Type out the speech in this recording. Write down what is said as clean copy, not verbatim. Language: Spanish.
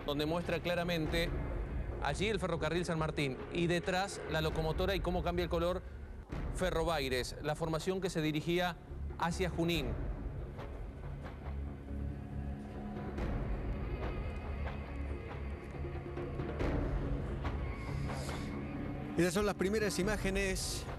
donde muestra claramente allí el ferrocarril San Martín y detrás la locomotora y cómo cambia el color Ferrobaires, la formación que se dirigía hacia Junín. Esas son las primeras imágenes